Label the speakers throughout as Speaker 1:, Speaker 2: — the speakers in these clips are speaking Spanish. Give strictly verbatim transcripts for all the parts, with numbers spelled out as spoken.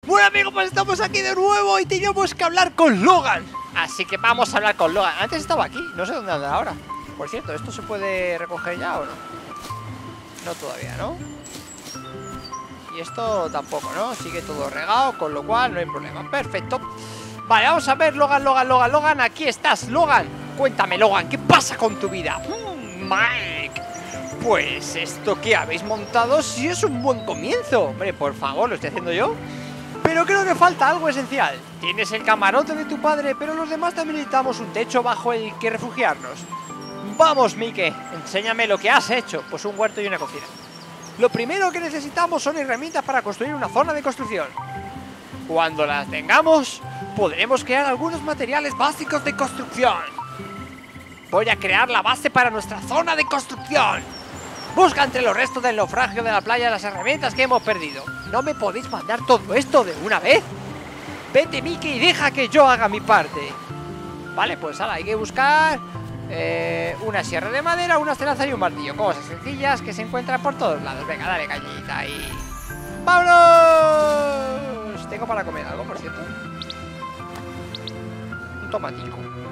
Speaker 1: Bueno amigos, pues estamos aquí de nuevo y teníamos que hablar con Logan. Así que vamos a hablar con Logan. Antes estaba aquí, no sé dónde anda ahora. Por cierto, ¿esto se puede recoger ya o no? No todavía, ¿no? Y esto tampoco, ¿no? Sigue todo regado, con lo cual no hay problema. Perfecto. Vale, vamos a ver, Logan, Logan, Logan, Logan. Aquí estás, Logan. Cuéntame, Logan, ¿qué pasa con tu vida? Hmm, Mike. Pues esto que habéis montado sí es un buen comienzo. Hombre, por favor, lo estoy haciendo yo. Pero creo que falta algo esencial. Tienes el camarote de tu padre, pero los demás también necesitamos un techo bajo el que refugiarnos. Vamos, Mike, enséñame lo que has hecho. Pues un huerto y una cocina. Lo primero que necesitamos son herramientas para construir una zona de construcción. Cuando las tengamos, podremos crear algunos materiales básicos de construcción. Voy a crear la base para nuestra zona de construcción. Busca entre los restos del naufragio de la playa las herramientas que hemos perdido. ¿No me podéis mandar todo esto de una vez? Vete, Mickey, y deja que yo haga mi parte. Vale, pues ahora hay que buscar eh, una sierra de madera, una tenaza y un martillo. Cosas sencillas que se encuentran por todos lados. Venga, dale cañita ahí. ¡Vámonos! Tengo para comer algo, por cierto. Un tomatico.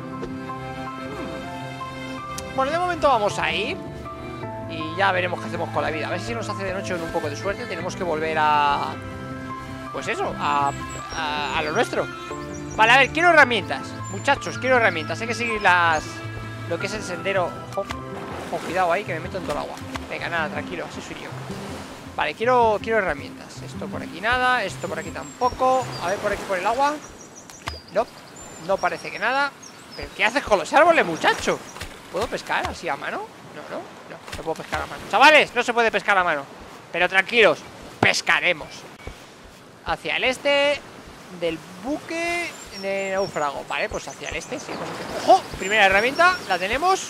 Speaker 1: Bueno, de momento vamos a ir y ya veremos qué hacemos con la vida. A ver si nos hace de noche con un poco de suerte. Tenemos que volver a... Pues eso, a, a, a lo nuestro. Vale, a ver, quiero herramientas. Muchachos, quiero herramientas. Hay que seguir las... Lo que es el sendero. Ojo, ojo, cuidado ahí que me meto en todo el agua. Venga, nada, tranquilo, así soy yo. Vale, quiero, quiero herramientas. Esto por aquí nada, esto por aquí tampoco. A ver, por aquí por el agua. No, no parece que nada. ¿Pero qué haces con los árboles, muchacho? ¿Puedo pescar así a mano? No, no, no, no puedo pescar a mano. Chavales, no se puede pescar a mano. Pero tranquilos, pescaremos. Hacia el este del buque de náufrago. Vale, pues hacia el este, sí, pues... ¡Ojo! Primera herramienta, la tenemos.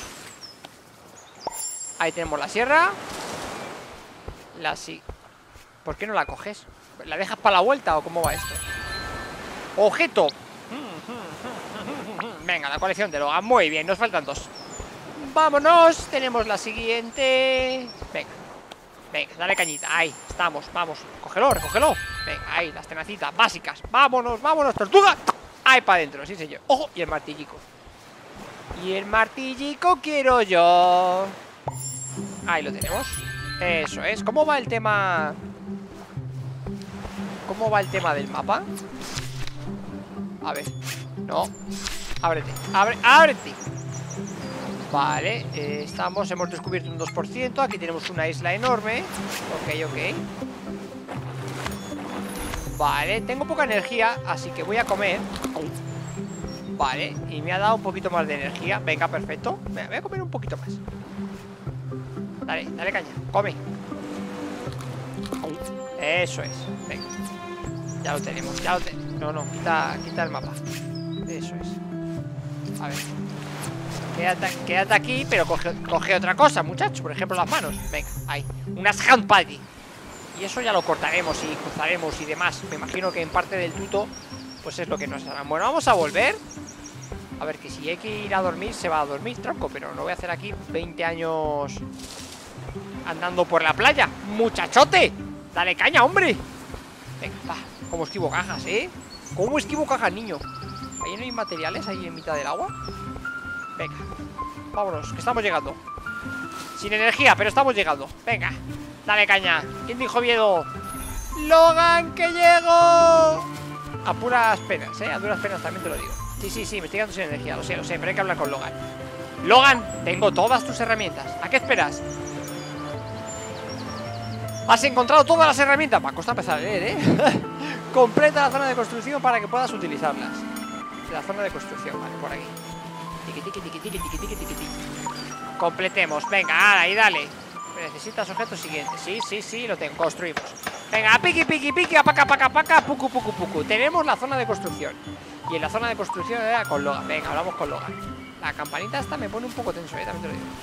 Speaker 1: Ahí tenemos la sierra. La sí. ¿Por qué no la coges? ¿La dejas para la vuelta o cómo va esto? ¡Objeto! Venga, la colección de Logan. Muy bien, nos faltan dos. Vámonos, tenemos la siguiente. Venga, venga, dale cañita. Ahí, estamos, vamos, cógelo, recógelo. Venga, ahí, las tenacitas básicas. Vámonos, vámonos, tortuga. Ahí para adentro, sí señor. Ojo, y el martillico. Y el martillico quiero yo. Ahí lo tenemos. Eso es, ¿cómo va el tema? ¿Cómo va el tema del mapa? A ver, no. Ábrete, abre, ábrete. Vale, eh, estamos, hemos descubierto un dos por ciento. Aquí tenemos una isla enorme. Ok, ok. Vale, tengo poca energía, así que voy a comer. Vale, y me ha dado un poquito más de energía. Venga, perfecto. Venga, voy a comer un poquito más. Dale, dale caña, come. Eso es, venga. Ya lo tenemos, ya lo tenemos. No, no, quita, quita el mapa. Eso es. A ver. Quédate, quédate aquí, pero coge, coge otra cosa, muchacho. Por ejemplo, las manos. Venga, ahí. Unas hand patty. Y eso ya lo cortaremos y cruzaremos y demás. Me imagino que en parte del tuto, pues es lo que nos harán. Bueno, vamos a volver. A ver, que si hay que ir a dormir, se va a dormir, tronco. Pero no voy a hacer aquí veinte años andando por la playa. ¡Muchachote! ¡Dale caña, hombre! Venga, va. ¿Cómo esquivo cajas, eh? ¿Cómo esquivo cajas, niño? ¿Ahí no hay materiales ahí en mitad del agua? Venga, vámonos, que estamos llegando. Sin energía, pero estamos llegando. Venga, dale caña. ¿Quién dijo miedo? ¡Logan, que llego! A puras penas, eh, a duras penas también te lo digo. Sí, sí, sí, me estoy quedando sin energía, lo sé, lo sé, pero hay que hablar con Logan. Logan, tengo todas tus herramientas. ¿A qué esperas? ¿Has encontrado todas las herramientas? Va a costar empezar a leer, eh. Completa la zona de construcción para que puedas utilizarlas. La zona de construcción, vale, por aquí. Tiki, tiki, tiki, tiki, tiki, tiki, tiki, tiki. Completemos, venga, ahí, dale. Necesitas objeto siguiente. Sí, sí, sí, lo tengo, construimos. Venga, piqui, piqui, piqui, apaca, paca, paca, pucu, pucu, pucu. Tenemos la zona de construcción. Y en la zona de construcción era con Logan. Venga, hablamos con Logan. La campanita esta me pone un poco tenso, eh, también te lo digo.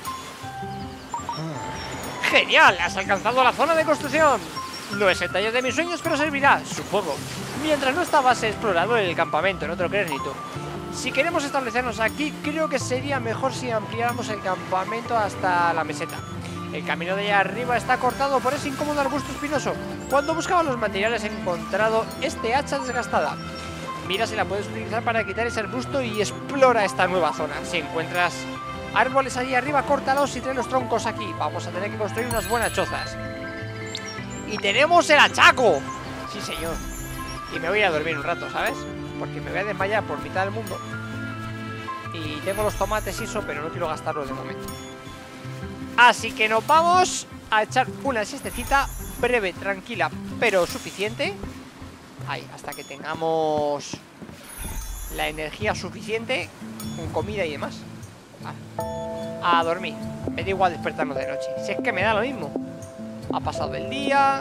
Speaker 1: ¡Genial! Has alcanzado la zona de construcción. No es el taller de mis sueños, pero servirá, supongo. Mientras no estabas explorando el campamento, no te lo crees ni tú. Si queremos establecernos aquí, creo que sería mejor si ampliáramos el campamento hasta la meseta. El camino de allá arriba está cortado por ese incómodo arbusto espinoso. Cuando buscaba los materiales he encontrado este hacha desgastada. Mira si la puedes utilizar para quitar ese arbusto y explora esta nueva zona. Si encuentras árboles allí arriba, córtalos y trae los troncos aquí. Vamos a tener que construir unas buenas chozas. Y tenemos el hachaco. Sí, señor. Y me voy a dormir un rato, ¿sabes? Porque me voy a desmayar por mitad del mundo. Y tengo los tomates y eso, pero no quiero gastarlos de momento. Así que nos vamos a echar una siestecita breve, tranquila, pero suficiente. Ahí, hasta que tengamos la energía suficiente con comida y demás. Vale. A dormir. Me da igual despertarnos de noche. Si es que me da lo mismo. Ha pasado el día.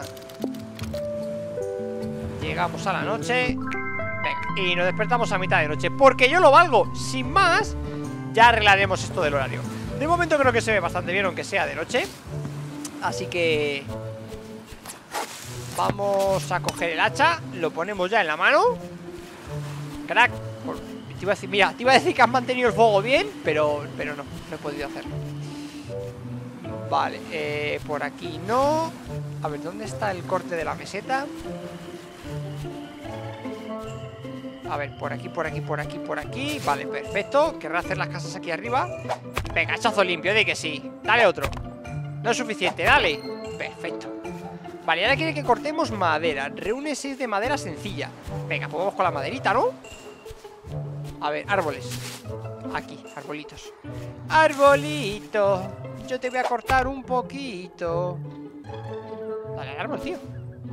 Speaker 1: Llegamos a la noche. Venga, y nos despertamos a mitad de noche. Porque yo lo valgo. Sin más, ya arreglaremos esto del horario. De momento creo que se ve bastante bien, aunque sea de noche. Así que vamos a coger el hacha. Lo ponemos ya en la mano. Crack. Te iba a decir, mira, te iba a decir que has mantenido el fuego bien, Pero, pero no, no he podido hacerlo. Vale, eh, por aquí no. A ver, ¿dónde está el corte de la meseta? A ver, por aquí, por aquí, por aquí, por aquí. Vale, perfecto. Querrá hacer las casas aquí arriba. Venga, hachazo limpio, de que sí. Dale otro. No es suficiente, dale. Perfecto. Vale, ahora quiere que cortemos madera. Reúne seis de madera sencilla. Venga, pues vamos con la maderita, ¿no? A ver, árboles. Aquí, arbolitos. Arbolito, yo te voy a cortar un poquito. Dale al árbol, tío.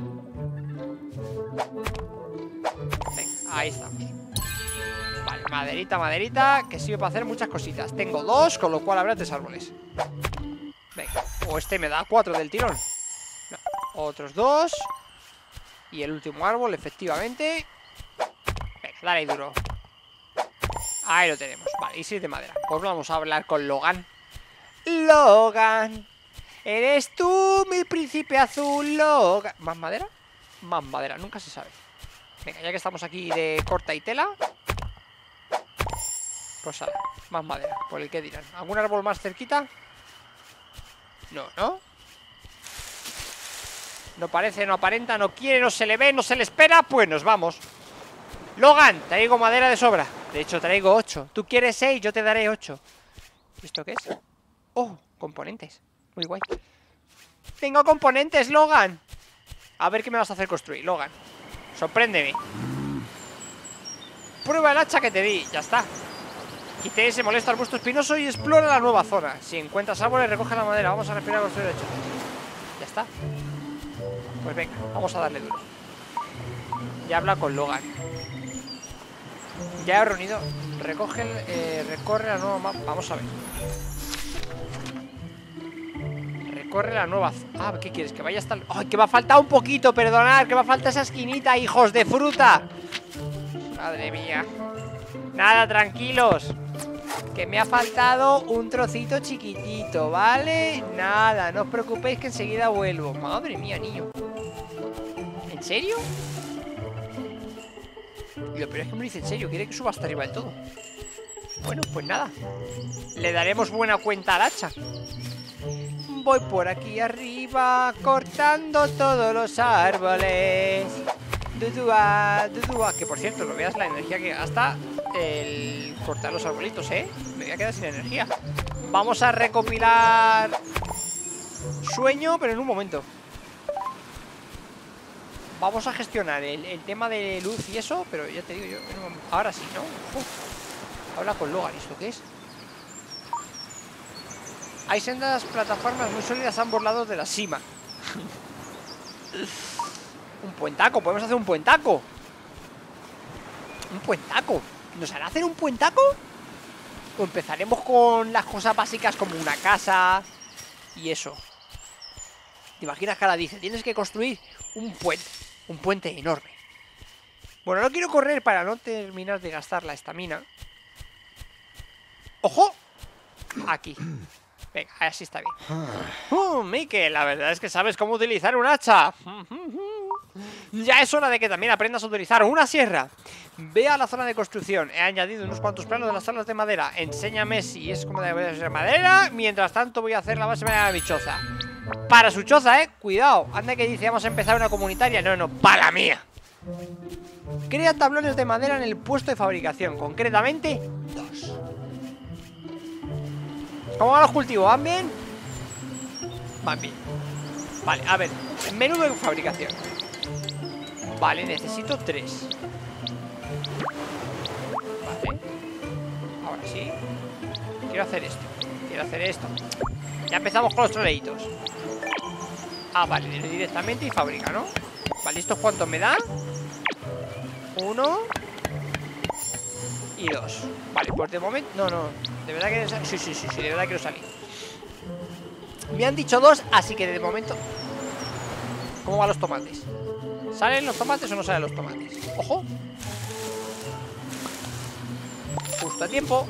Speaker 1: Venga, ahí estamos. Vale, maderita, maderita, que sirve para hacer muchas cositas. Tengo dos, con lo cual habrá tres árboles. Venga, o este me da cuatro del tirón. No, otros dos. Y el último árbol, efectivamente. Venga, dale ahí duro. Ahí lo tenemos, vale, y seis de madera. Pues vamos a hablar con Logan. Logan, eres tú mi príncipe azul, Logan. ¿Más madera? Más madera, nunca se sabe. Venga, ya que estamos aquí de corta y tela, pues sale, más madera, por el que dirán. ¿Algún árbol más cerquita? No, ¿no? No parece, no aparenta, no quiere, no se le ve, no se le espera. Pues nos vamos. Logan, traigo madera de sobra. De hecho, traigo ocho. Tú quieres seis, yo te daré ocho. ¿Esto qué es? Oh, componentes. Muy guay. Tengo componentes, Logan. A ver qué me vas a hacer construir, Logan. Sorpréndeme. Prueba el hacha que te di, ya está. Quité ese molesto arbusto espinoso y explora la nueva zona. Si encuentras árboles, recoge la madera. Vamos a respirar a construir el hecho. Ya está. Pues venga, vamos a darle duro. Ya habla con Logan. Ya he reunido. Recoge, eh, recorre la nueva mapa. Vamos a ver. Recorre la nueva. Ah, ¿qué quieres? Que vaya hasta el... ¡Ay, que me ha faltado un poquito! Perdonad, que me ha faltado esa esquinita, hijos de fruta. Madre mía. Nada, tranquilos. Que me ha faltado un trocito chiquitito, ¿vale? Nada, no os preocupéis que enseguida vuelvo. Madre mía, niño. ¿En serio? Y lo peor es que me lo dice en serio. Quiere que suba hasta arriba del todo. Bueno, pues nada. Le daremos buena cuenta al hacha. Voy por aquí arriba cortando todos los árboles. Dudúa, dudúa. Que por cierto, no veas la energía que gasta el cortar los arbolitos, ¿eh? Me voy a quedar sin energía. Vamos a recopilar sueño, pero en un momento. Vamos a gestionar el, el tema de luz y eso, pero ya te digo yo, ahora sí, ¿no? Uf. Habla con Logan, ¿esto qué es? Hay sendas plataformas muy sólidas a ambos lados de la cima. Un puentaco, podemos hacer un puentaco. Un puentaco. ¿Nos hará hacer un puentaco? O empezaremos con las cosas básicas como una casa y eso. ¿Te imaginas que ahora dice? Tienes que construir un puente. Un puente enorme. Bueno, no quiero correr para no terminar de gastar la estamina. ¡Ojo! Aquí. Venga, así está bien. Uh, Mikel, la verdad es que sabes cómo utilizar un hacha. Ya es hora de que también aprendas a utilizar una sierra. Ve a la zona de construcción. He añadido unos cuantos planos de las salas de madera. Enséñame si es como debe ser madera. Mientras tanto voy a hacer la base de mi choza. Para su choza, eh, cuidado. Anda que dice, vamos a empezar una comunitaria. No, no, para la mía. Crea tablones de madera en el puesto de fabricación. Concretamente, dos. ¿Cómo van los cultivos? ¿Van bien? Van bien. Vale, a ver, menú de fabricación. Vale, necesito tres. Vale. Ahora sí. Quiero hacer esto. Quiero hacer esto. Ya empezamos con los troleitos. Ah, vale, directamente y fabrica, ¿no? Vale, ¿esto cuánto me da? Uno y dos. Vale, pues de momento... No, no, de verdad que... Sí, sí, sí, sí, de verdad quiero salir. Me han dicho dos, así que de momento... ¿Cómo van los tomates? ¿Salen los tomates o no salen los tomates? ¡Ojo! Justo a tiempo.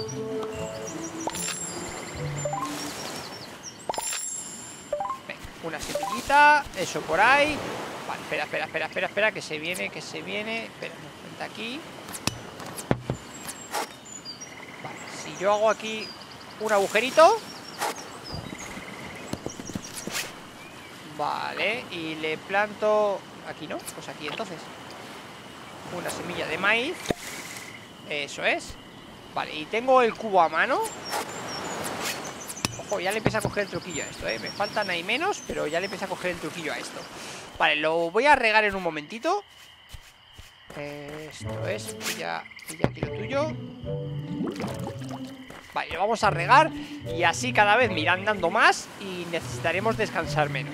Speaker 1: Venga, una semillita. Eso por ahí. Vale, espera, espera, espera, espera, espera. Que se viene, que se viene. Espera, vente aquí. Vale, si yo hago aquí un agujerito. Vale, y le planto... Aquí, ¿no? Pues aquí entonces una semilla de maíz. Eso es. Vale, y tengo el cubo a mano. Ojo, ya le empieza a coger el truquillo a esto, ¿eh? Me faltan ahí menos, pero ya le empieza a coger el truquillo a esto. Vale, lo voy a regar en un momentito. Esto es, pilla, pilla aquí lo tuyo. Vale, lo vamos a regar. Y así cada vez me irán dando más y necesitaremos descansar menos.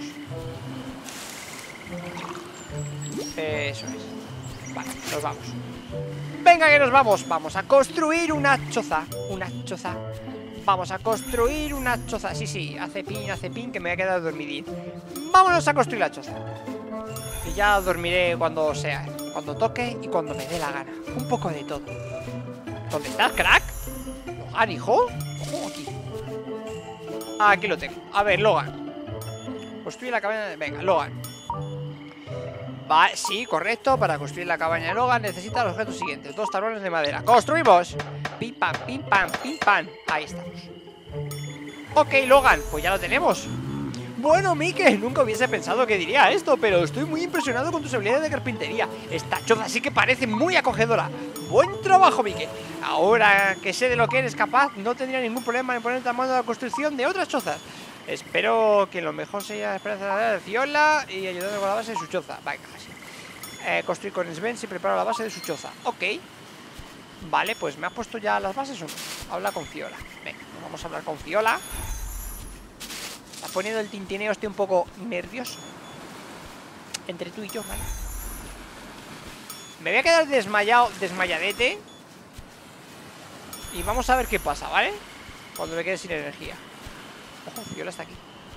Speaker 1: Eso es. Vale, nos vamos. Venga que nos vamos. Vamos a construir una choza. Una choza. Vamos a construir una choza. Sí, sí, hace pin, hace pin, que me voy a quedar dormidín. Vámonos a construir la choza. Y ya dormiré cuando sea, cuando toque y cuando me dé la gana. Un poco de todo. ¿Dónde estás, crack? Logan, hijo. Ojo aquí. Ah, aquí lo tengo. A ver, Logan. Construye la cabaña de... Venga, Logan. Va, sí, correcto. Para construir la cabaña de Logan necesita los objetos siguientes. Dos tablones de madera. ¡Construimos! Pim, pam, pim, pam, pim, pam. Ahí estamos. Ok, Logan, pues ya lo tenemos. Bueno, Mike, nunca hubiese pensado que diría esto, pero estoy muy impresionado con tus habilidades de carpintería. Esta choza sí que parece muy acogedora. Buen trabajo, Mike. Ahora que sé de lo que eres capaz, no tendría ningún problema en ponerte a mano de la construcción de otras chozas. Espero que lo mejor sea esperanza de Fiola y ayudando con la base de su choza. Venga, así. Eh, construir con Sven y preparo la base de su choza. Ok. Vale, pues me has puesto ya las bases o no. Habla con Fiola. Venga, pues vamos a hablar con Fiola. Está poniendo el tintineo este un poco nervioso. Entre tú y yo, ¿vale? Me voy a quedar desmayado, desmayadete. Y vamos a ver qué pasa, ¿vale? Cuando me quede sin energía. Ojo, Fiola está aquí.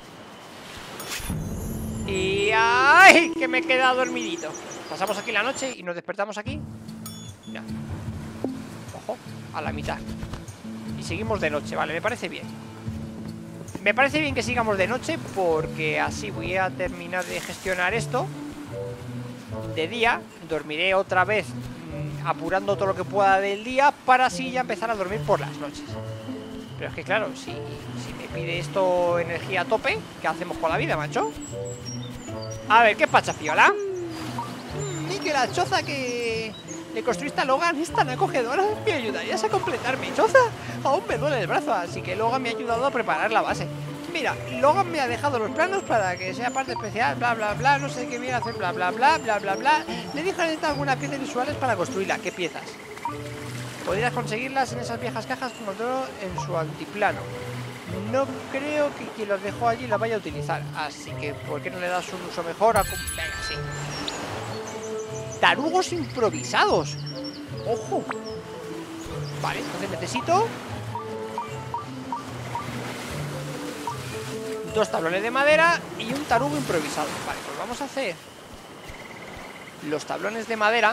Speaker 1: Y... ¡ay! Que me he quedado dormidito. Pasamos aquí la noche y nos despertamos aquí. Ya. Ojo, a la mitad. Y seguimos de noche, vale, me parece bien. Me parece bien que sigamos de noche, porque así voy a terminar de gestionar esto. De día, dormiré otra vez mmm, apurando todo lo que pueda del día, para así ya empezar a dormir por las noches. Pero es que claro, si, si me pide esto energía a tope, ¿qué hacemos con la vida, macho? A ver, ¿qué pasa, Fiola? Ni que la choza que le construiste a Logan es tan acogedora. ¿Me ayudarías a completar mi choza? Aún me duele el brazo, así que Logan me ha ayudado a preparar la base. Mira, Logan me ha dejado los planos para que sea parte especial, bla, bla, bla, no sé qué viene a hacer, bla, bla, bla, bla, bla, bla. Le dije que necesita algunas piezas visuales para construirla. ¿Qué piezas? Podrías conseguirlas en esas viejas cajas como todo en su altiplano. No creo que quien los dejó allí la vaya a utilizar, así que ¿por qué no le das un uso mejor? A... Venga, sí. Tarugos improvisados. Ojo. Vale, entonces necesito dos tablones de madera y un tarugo improvisado. Vale, pues vamos a hacer los tablones de madera.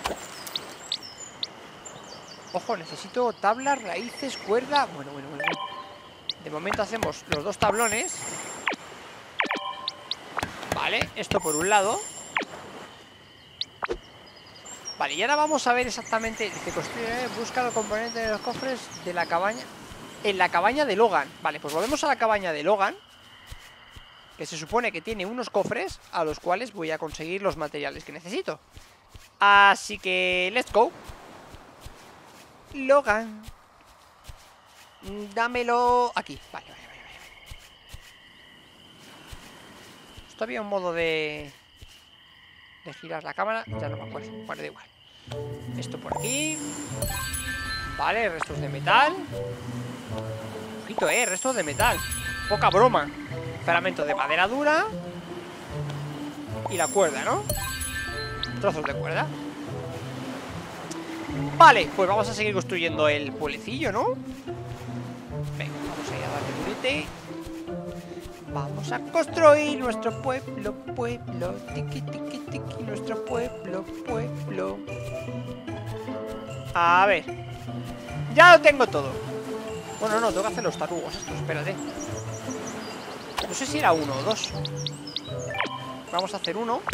Speaker 1: Ojo, necesito tablas, raíces, cuerda. Bueno, bueno, bueno. De momento hacemos los dos tablones. Vale, esto por un lado. Vale, y ahora vamos a ver exactamente. Dice, construye, busca los componentes de los cofres de la cabaña. En la cabaña de Logan. Vale, pues volvemos a la cabaña de Logan, que se supone que tiene unos cofres a los cuales voy a conseguir los materiales que necesito. Así que, let's go. Logan, dámelo aquí. Vale, vale, vale, vale. Esto había un modo de... de girar la cámara, ya no me acuerdo. Vale, da igual. Esto por aquí. Vale, restos de metal. Ojito, eh, restos de metal. Poca broma. Ferramento de madera dura. Y la cuerda, ¿no? Trozos de cuerda. Vale, pues vamos a seguir construyendo el pueblecillo, ¿no? Venga, vamos a ir a darle bulete. Vamos a construir nuestro pueblo, pueblo. Tiki, tiki, tiki, nuestro pueblo, pueblo. A ver. Ya lo tengo todo. Bueno, no, tengo que hacer los tarugos estos, espérate. No sé si era uno o dos. Vamos a hacer uno.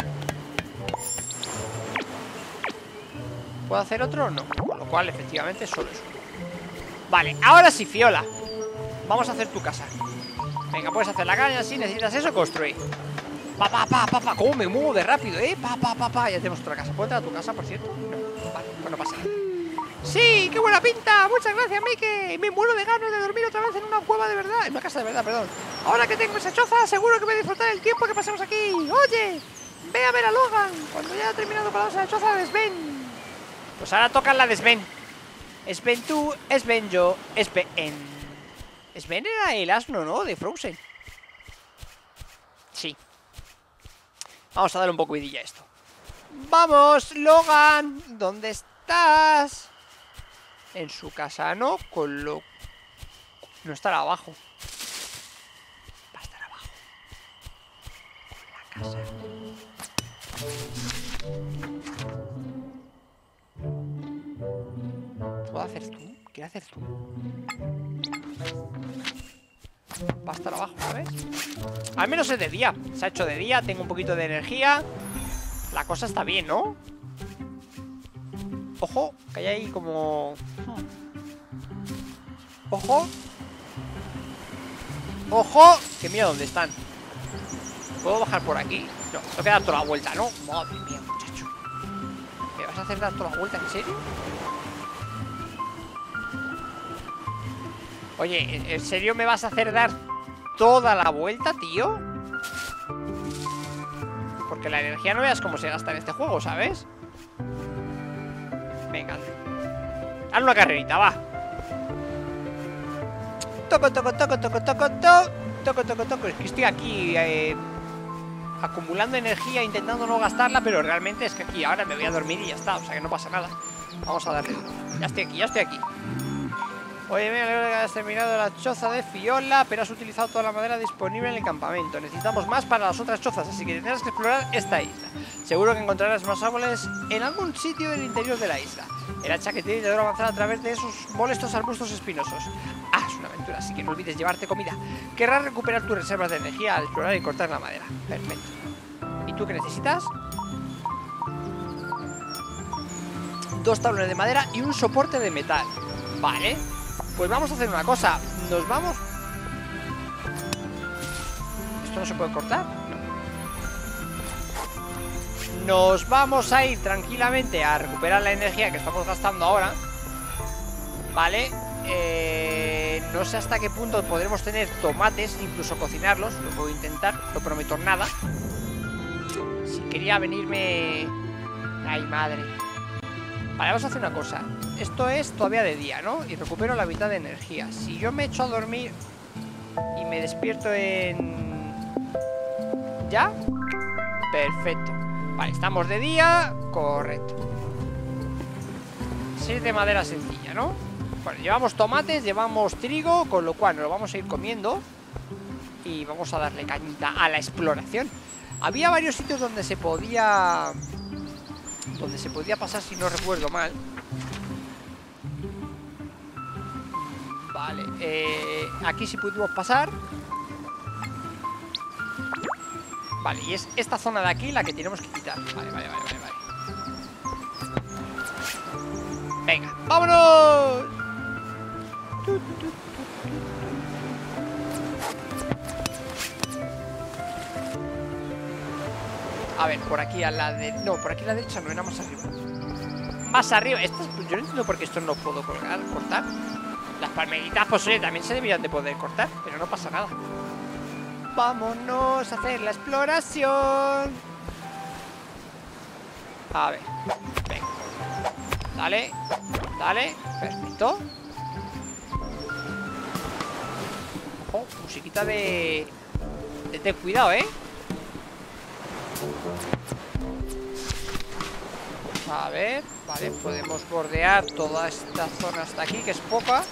Speaker 1: ¿Puedo hacer otro o no? Con lo cual, efectivamente, solo es uno. Vale, ahora sí, Fiola. Vamos a hacer tu casa. Venga, puedes hacer la caña, si necesitas eso, construir. Pa, pa, pa, pa, pa. ¿Cómo me muevo de rápido, eh? Pa, pa, pa, pa. Ya tenemos otra casa. ¿Puedo entrar a tu casa, por cierto? No. Vale, pues no pasa nada. ¡Sí! ¡Qué buena pinta! Muchas gracias, Mike. Me muero de ganas de dormir otra vez en una cueva de verdad. En una casa de verdad, perdón. Ahora que tengo esa choza, seguro que voy a disfrutar el tiempo que pasemos aquí. Oye, ve a ver a Logan cuando ya haya terminado con la choza de Sven. Pues ahora toca la de Sven. Sven tú, Sven yo, Sven. Sven era el asno, ¿no? De Frozen. Sí. Vamos a darle un poco vidilla a esto. ¡Vamos, Logan! ¿Dónde estás? En su casa, ¿no? Con lo... No estará abajo. Va a estar abajo. Con la casa. ¿Puedo hacer tú? ¿Quieres hacer tú? Va a estar abajo, ¿sabes? Al menos es de día. Se ha hecho de día, tengo un poquito de energía. La cosa está bien, ¿no? Ojo, que hay ahí como... Ojo. Ojo, que mira dónde están. ¿Puedo bajar por aquí? No, tengo que dar toda la vuelta, ¿no? Madre mía, muchacho. ¿Me vas a hacer dar toda la vuelta? ¿En serio? Oye, ¿en serio me vas a hacer dar toda la vuelta, tío? Porque la energía no veas cómo se gasta en este juego, ¿sabes? Venga, haz una carrerita, va. Toco, toco, toco, toco, toco, toco. Toco, toco, toco. Es que estoy aquí eh, acumulando energía, intentando no gastarla, pero realmente es que aquí ahora me voy a dormir y ya está. O sea que no pasa nada. Vamos a darle. Ya estoy aquí, ya estoy aquí. Oye, me alegro de que hayas terminado la choza de Fiola, pero has utilizado toda la madera disponible en el campamento. Necesitamos más para las otras chozas, así que tendrás que explorar esta isla. Seguro que encontrarás más árboles en algún sitio del interior de la isla. El hacha que tiene te debe avanzar a través de esos molestos arbustos espinosos. Ah, es una aventura, así que no olvides llevarte comida. Querrás recuperar tus reservas de energía al explorar y cortar la madera. Perfecto. ¿Y tú qué necesitas? Dos tablones de madera y un soporte de metal. Vale. Pues vamos a hacer una cosa. Nos vamos... ¿Esto no se puede cortar? No. Nos vamos a ir tranquilamente a recuperar la energía que estamos gastando ahora. Vale. Eh, no sé hasta qué punto podremos tener tomates, incluso cocinarlos. Lo puedo intentar, no prometo nada. Si quería venirme... Ay, madre. Vale, vamos a hacer una cosa. Esto es todavía de día, ¿no? Y recupero la mitad de energía. Si yo me echo a dormir y me despierto en... ¿Ya? Perfecto. Vale, estamos de día. Correcto. Seis de madera sencilla, ¿no? Bueno, llevamos tomates, llevamos trigo, con lo cual nos lo vamos a ir comiendo. Y vamos a darle cañita a la exploración. Había varios sitios donde se podía... Donde se podía pasar, si no recuerdo mal. Vale, eh, aquí sí pudimos pasar. Vale, y es esta zona de aquí la que tenemos que quitar. Vale, vale, vale, vale, vale. Venga, vámonos. A ver, por aquí a la de... No, por aquí a la derecha no, era más arriba. Más arriba, estas, yo no entiendo por qué esto no puedo colgar, cortar. Las palmeritas, pues oye, también se deberían de poder cortar, pero no pasa nada. Vámonos a hacer la exploración. A ver, venga. Dale, dale, perfecto. Ojo, musiquita de... de ten cuidado, ¿eh? A ver, vale, podemos bordear toda esta zona hasta aquí, que es poca.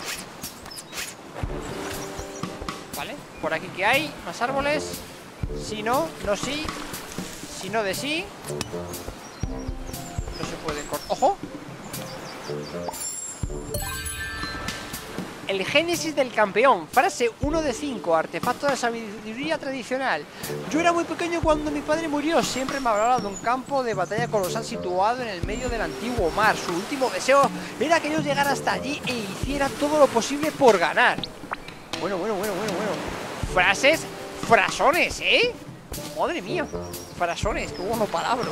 Speaker 1: Vale, por aquí que hay, más árboles. Si no, no sí. Si no de sí. No se pueden cortar. ¡Ojo! El génesis del campeón. Frase uno de cinco. Artefacto de sabiduría tradicional. Yo era muy pequeño cuando mi padre murió. Siempre me hablaba de un campo de batalla colosal situado en el medio del antiguo mar. Su último deseo era que yo llegara hasta allí e hiciera todo lo posible por ganar. Bueno, bueno, bueno, bueno, bueno. Frases, frasones, ¿eh? Madre mía. Frasones, qué bueno palabra.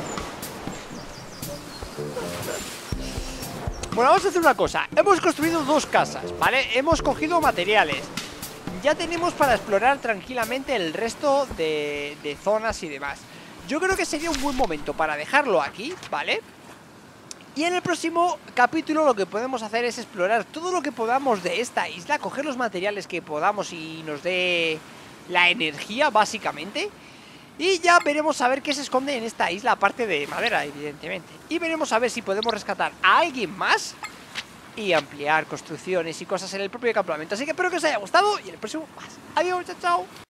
Speaker 1: Bueno, vamos a hacer una cosa. Hemos construido dos casas, ¿vale? Hemos cogido materiales. Ya tenemos para explorar tranquilamente el resto de, de zonas y demás. Yo creo que sería un buen momento para dejarlo aquí, ¿vale? Y en el próximo capítulo lo que podemos hacer es explorar todo lo que podamos de esta isla, coger los materiales que podamos y nos dé la energía, básicamente. Y ya veremos a ver qué se esconde en esta isla, aparte de madera, evidentemente. Y veremos a ver si podemos rescatar a alguien más y ampliar construcciones y cosas en el propio campamento. Así que espero que os haya gustado y en el próximo más. Adiós, chao, chao.